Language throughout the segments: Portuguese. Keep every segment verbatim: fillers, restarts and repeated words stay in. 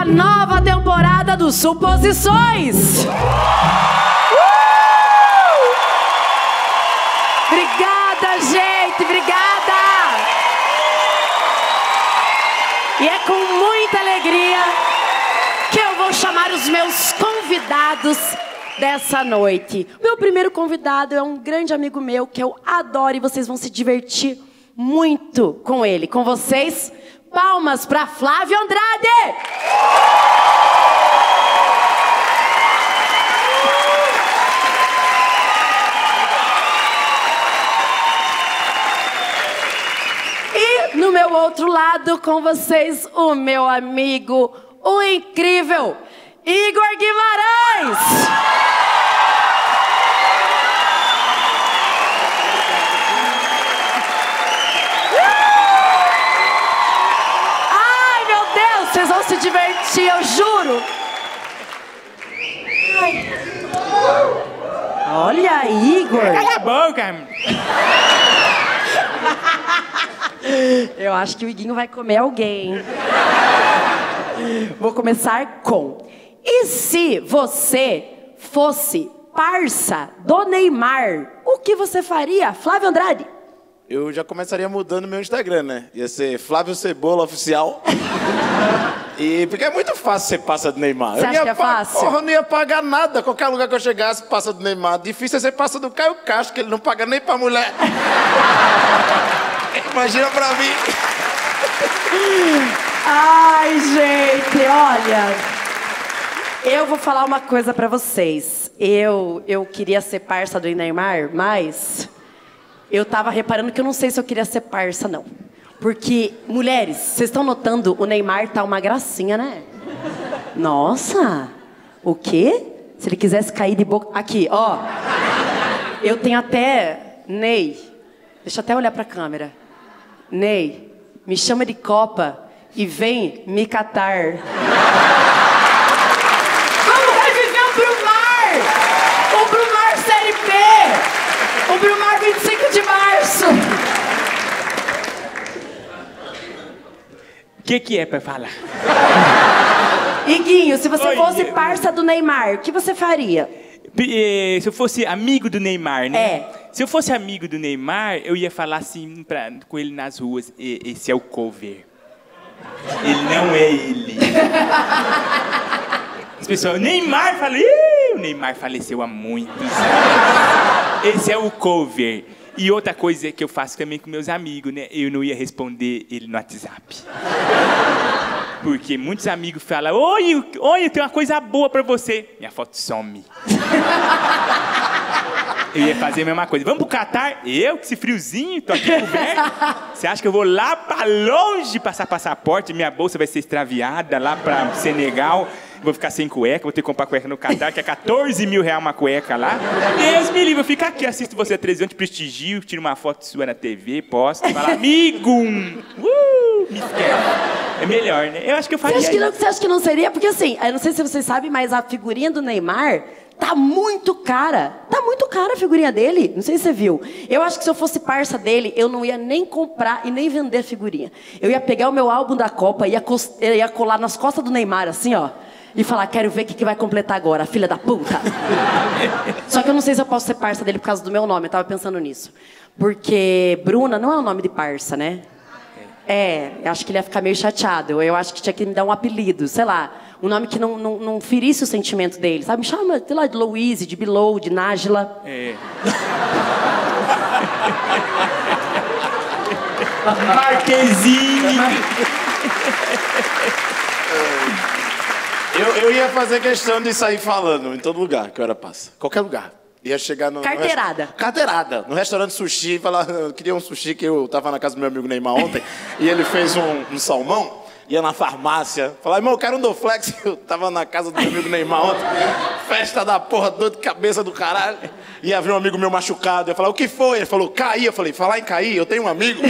nova temporada do Suposições. Uh! Obrigada, gente, obrigada. E é com muita alegria que eu vou chamar os meus convidados dessa noite. Meu primeiro convidado é um grande amigo meu que eu adoro e vocês vão se divertir muito com ele. Com vocês, palmas para Flávio Andrade! E no meu outro lado, com vocês, o meu amigo, o incrível Igor Guimarães! Ai, meu Deus, vocês vão se divertir, eu juro! Ai. Olha, Igor! Cala a boca! Eu acho que o Iguinho vai comer alguém. Vou começar com... E se você fosse parça do Neymar, o que você faria, Flávio Andrade? Eu já começaria mudando meu Instagram, né? Ia ser Flávio Cebola Oficial. E porque é muito fácil ser parça do Neymar. Você eu acha que é fácil? Porra, eu não ia pagar nada. Qualquer lugar que eu chegasse, parça do Neymar. Difícil é ser parça do Caio Castro, que ele não paga nem pra mulher. Imagina pra mim. Ai, gente, olha... Eu vou falar uma coisa pra vocês. Eu, eu queria ser parça do Neymar, mas... Eu tava reparando que eu não sei se eu queria ser parça, não. Porque, mulheres, vocês estão notando, o Neymar tá uma gracinha, né? Nossa! O quê? Se ele quisesse cair de boca... Aqui, ó. Eu tenho até... Ney, deixa eu até olhar pra câmera. Ney, me chama de Copa e vem me catar. Vamos reviver o Brumar! O Brumar Série B! O Brumar vinte e cinco de março! O que que é pra falar? Iguinho, se você Oi, fosse eu- parça do Neymar, o que você faria? P- eh, Se eu fosse amigo do Neymar, né? É. Se eu fosse amigo do Neymar, eu ia falar assim pra, com ele nas ruas: "E- esse é o cover. Ele não é ele." As pessoas, Neymar, fala, "Ih, o Neymar faleceu há muitos anos. Esse é o cover." E outra coisa que eu faço também com meus amigos, né? Eu não ia responder ele no WhatsApp. Porque muitos amigos falam, oi, oi, eu tenho uma coisa boa pra você. Minha foto some. Eu ia fazer a mesma coisa. Vamos pro Catar? Eu, que esse friozinho, tô aqui coberto. Você acha que eu vou lá pra longe passar passaporte? Minha bolsa vai ser extraviada lá pra Senegal. Vou ficar sem cueca, vou ter que comprar cueca no Catar, que é quatorze mil reais uma cueca lá. Deus me livre, eu fico aqui, assisto você há treze anos, te prestigio, tiro uma foto sua na T V, posto, falo, amigo! Uh, me esquece. É melhor, né? Eu acho que eu Você faria acha que não, isso. você acha que não seria? Porque assim, eu não sei se vocês sabem, mas a figurinha do Neymar tá muito cara. Tá muito cara a figurinha dele. Não sei se você viu. Eu acho que se eu fosse parça dele, eu não ia nem comprar e nem vender a figurinha. Eu ia pegar o meu álbum da Copa, ia, cos- eu ia colar nas costas do Neymar, assim, ó. E falar, quero ver o que, que vai completar agora, filha da puta. Só que eu não sei se eu posso ser parça dele por causa do meu nome. Eu tava pensando nisso. Porque Bruna não é o nome de parça, né? É, eu acho que ele ia ficar meio chateado. Eu acho que tinha que me dar um apelido, sei lá. Um nome que não, não, não ferisse o sentimento dele, sabe? Me chama, sei lá, de Louise, de Bilou, de Nájila. É. Marquezinho. Eu, eu ia fazer questão de sair falando em todo lugar que eu era parça. Qualquer lugar. Ia chegar no... Carteirada. No rest... Carteirada. No restaurante sushi e falar... Eu queria um sushi que eu tava na casa do meu amigo Neymar ontem. E ele fez um, um salmão. Ia na farmácia. Falar, irmão, eu quero um Doflex. Eu tava na casa do meu amigo Neymar ontem. Festa da porra, dor de cabeça do caralho. Ia ver um amigo meu machucado. Eu falei, o que foi? Ele falou, caí. Eu falei, falar em cair, eu tenho um amigo.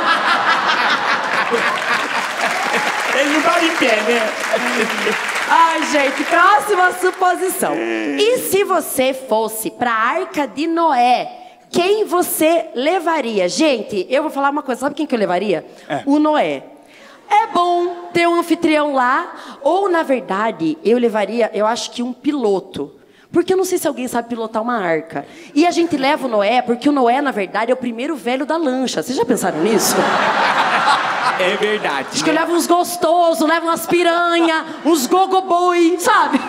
Ele não vai em pé, né? Ai, gente, próxima suposição. E se você fosse pra Arca de Noé, quem você levaria? Gente, eu vou falar uma coisa. Sabe quem que eu levaria? É. O Noé. É bom ter um anfitrião lá. Ou, na verdade, eu levaria, eu acho que um piloto. Porque eu não sei se alguém sabe pilotar uma arca. E a gente leva o Noé, porque o Noé, na verdade, é o primeiro velho da lancha. Vocês já pensaram nisso? É verdade. Acho que eu levo uns gostosos, levo umas piranha, uns gogoboi, sabe?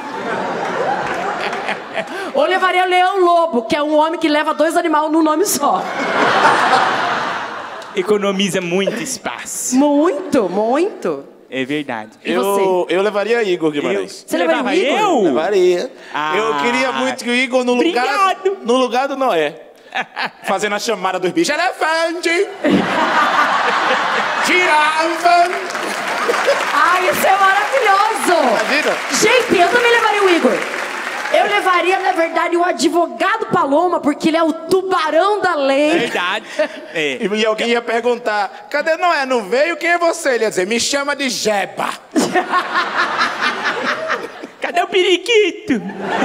Ou levaria o Leão Lobo, que é um homem que leva dois animais num nome só. Economiza muito espaço. Muito, muito. É verdade. E Eu, você? eu levaria Igor Guimarães. Você levaria o levava Igor? eu? Levaria. Ah, eu queria muito que o Igor no lugar, obrigado. no lugar do Noé. Fazendo a chamada dos bichos. Elefante! Girafa! Ai, isso é maravilhoso! Imagina? Gente, eu também levaria o Igor. Eu levaria, na verdade, o advogado Paloma, porque ele é o tubarão da lei. Verdade. É. E, e alguém ia perguntar, cadê Noé? Não veio? Quem é você? Ele ia dizer, me chama de Jeba. Cadê o periquito?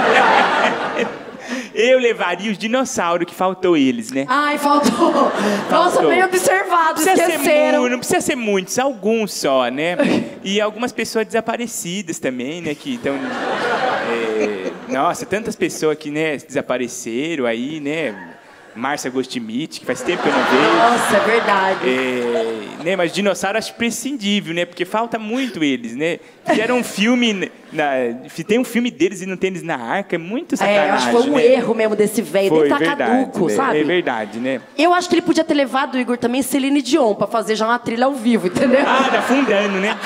Eu levaria os dinossauros, que faltou eles, né? Ai, faltou. Nossa, Faltou. bem observado, Não precisa ser esqueceram. mu- não precisa ser muitos, alguns só, né? E algumas pessoas desaparecidas também, né? Que estão... é, nossa, tantas pessoas que, né, desapareceram aí, né? Márcia Goldschmidt, que faz tempo que eu não vejo. Nossa, é verdade. É, né, mas dinossauro acho prescindível, né? Porque falta muito eles, né? Fizeram um filme, na, tem um filme deles e não tem eles na arca, é muito sacanagem, É, acho que foi um né? erro mesmo desse velho. Ele Foi tá verdade, caduco, né? sabe? É verdade, né? Eu acho que ele podia ter levado o Igor também Celine Dion pra fazer já uma trilha ao vivo, entendeu? Ah, tá afundando, né?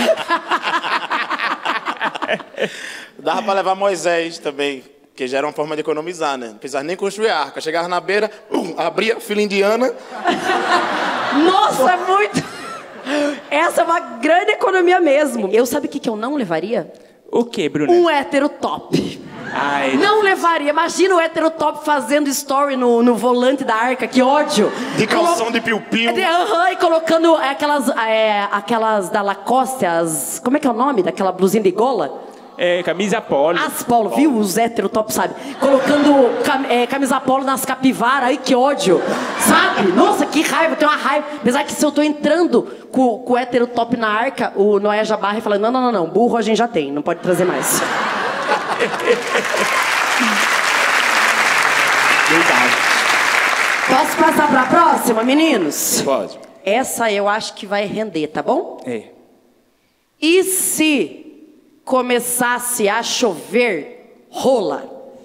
Dava pra levar Moisés também, que já era uma forma de economizar, né? Não precisava nem construir a arca. Chegava na beira, pum, abria, fila indiana. Nossa, é muito... Essa é uma grande economia mesmo. Eu sabe o que, que eu não levaria? O que, Bruna? Um hétero top. Ai, Não levaria. Imagina o hétero top fazendo story no, no volante da arca. Que ódio. De calção Colo- de piu-piu. É de- aham, e colocando aquelas, é, aquelas da Lacoste, as... Como é que é o nome daquela blusinha de gola? É, camisa polo. As polo, viu? Os hétero top, sabe? Colocando cam- é, camisa polo nas capivaras. Ai, que ódio. Sabe? Nossa, que raiva. Tem uma raiva. Apesar que se eu tô entrando com, com o hétero top na arca, o Noé já barra e fala, não, não, não, não. Burro a gente já tem. Não pode trazer mais. Verdade. Posso passar pra próxima, meninos? Pode. Essa eu acho que vai render, tá bom? É. E se começasse a chover rola?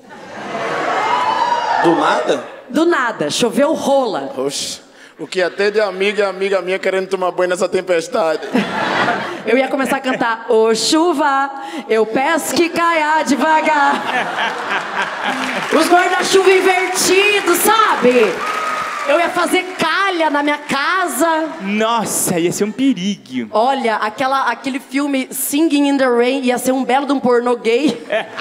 Do nada? Do nada, choveu rola. Oxe. O que até de amiga e amiga minha querendo tomar banho nessa tempestade. Eu ia começar a cantar, ô chuva, eu peço que caia devagar. Os guarda-chuva invertidos, sabe? Eu ia fazer calha na minha casa. Nossa, ia ser um perigo. Olha, aquela, aquele filme Singing in the Rain ia ser um belo de um pornô gay.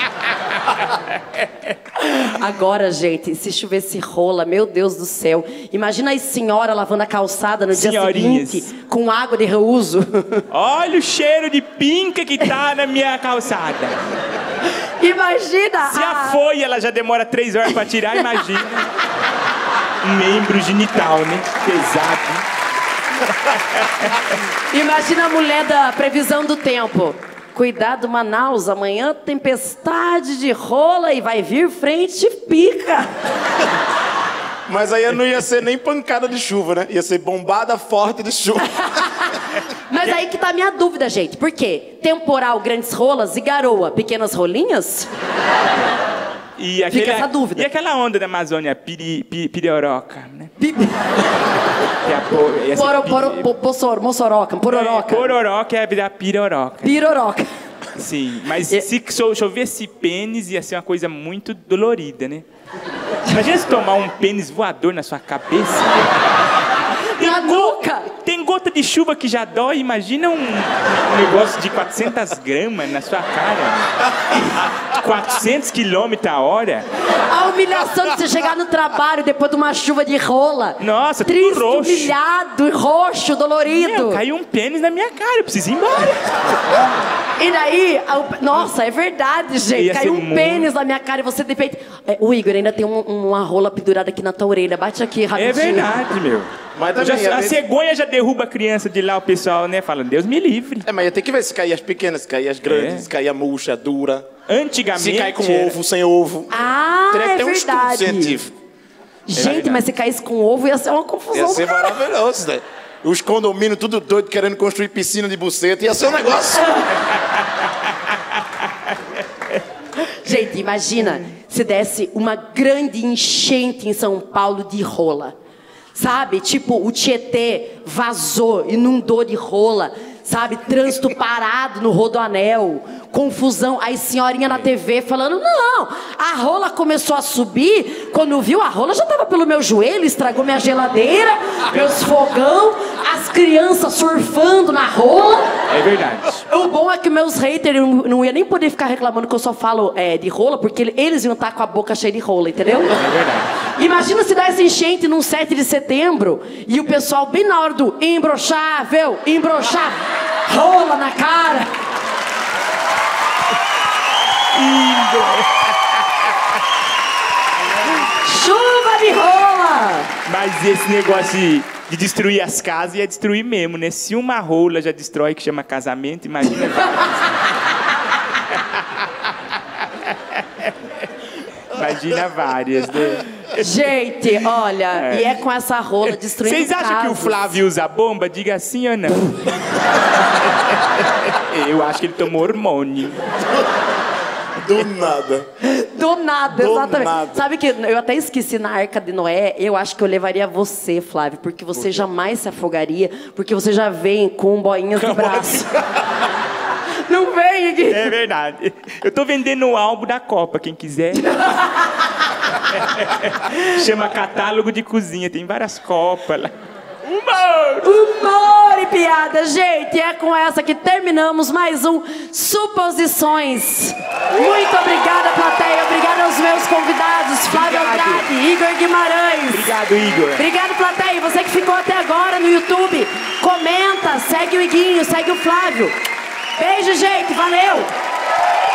Agora, gente, se chovesse rola, meu Deus do céu. Imagina as senhoras lavando a calçada no dia Senhorinhas. seguinte com água de reuso. Olha o cheiro de pinca que tá na minha calçada. Imagina. Se a a- folha ela já demora três horas pra tirar, imagina. Um membro genital, né? Pesado. Imagina a mulher da previsão do tempo. Cuidado, Manaus, amanhã tempestade de rola e vai vir frente pica. Mas aí não ia ser nem pancada de chuva, né? Ia ser bombada forte de chuva. Mas aí que tá a minha dúvida, gente. Por quê? Temporal, grandes rolas e garoa, pequenas rolinhas? E aquele, essa dúvida. E aquela onda da Amazônia, piri, pi, pirioroca, né? Pi- Que é a po- essa Poro, pi- poro, po- possor, moçoroca, pororoca. É, pororoca é virar piroroca. Piroroca. Sim, mas E- se cho- chovesse pênis ia ser uma coisa muito dolorida, né? Imagina se tomar um pênis voador na sua cabeça. Na nuca. Tem gota de chuva que já dói, imagina um negócio de quatrocentas gramas na sua cara. quatrocentos quilômetros a hora. A humilhação de você chegar no trabalho depois de uma chuva de rola. Nossa, tudo Triste, roxo. humilhado, roxo, dolorido. Meu, caiu um pênis na minha cara, eu preciso ir embora. E daí, a- nossa, é verdade, gente. Ia Caiu ser um muito- pênis na minha cara e você de repente... É, o Igor ainda tem um- uma rola pendurada aqui na tua orelha. Bate aqui É rapidinho. verdade, meu. Mas Já- também, a às vezes- cegonha já derruba a criança de lá, o pessoal, né? Fala, Deus me livre. É, mas tem que ver se cair as pequenas, se cair as grandes, É. se cair a murcha, dura. Antigamente... Se cair com era- ovo, sem ovo. Ah, Teria que é ter um estudo verdade. científico. Gente, mas se caísse com ovo ia ser uma confusão. Ia ser maravilhoso, né? Os condomínios tudo doido querendo construir piscina de buceta. Ia ser um negócio. Gente, imagina se desse uma grande enchente em São Paulo de rola. Sabe? Tipo, o Tietê vazou, inundou de rola. Sabe? Trânsito parado no Rodoanel. Confusão. Aí senhorinha na T V falando, não, a rola começou a subir. Quando viu, a rola já tava pelo meu joelho, estragou minha geladeira, meus fogão, as crianças surfando na rola. É verdade. O bom é que meus haters não, não iam nem poder ficar reclamando que eu só falo é, de rola, porque eles iam estar com a boca cheia de rola, entendeu? É verdade. Imagina se desse enchente num sete de setembro e o pessoal bem na hora do imbrochável, embrochar, rola na cara. Chuva de rola. Mas esse negócio de, de destruir as casas ia destruir mesmo, né? Se uma rola já destrói, que chama casamento, imagina... Imagina várias, né? Gente, olha, e é com essa rola destruindo Vocês acham que o casas. Flávio usa bomba? Diga sim ou não. Eu acho que ele tomou hormônio. Do nada. Do nada, Do exatamente. nada. Sabe que eu até esqueci na Arca de Noé, eu acho que eu levaria você, Flávio, porque você jamais se afogaria, porque você já vem com boinhas no braço. Não vem aqui. É verdade. Eu tô vendendo o álbum da Copa, quem quiser. Chama Catálogo de Cozinha, tem várias copas lá. Humor! Humor e piada, gente. É com essa que terminamos mais um Suposições. Muito obrigada, plateia. Obrigada aos meus convidados, Flávio Obrigado. Andrade, Igor Guimarães. Obrigado, Igor. Obrigado, plateia. Você que ficou até agora no YouTube, comenta, segue o Iguinho, segue o Flávio. Beijo, gente. Valeu.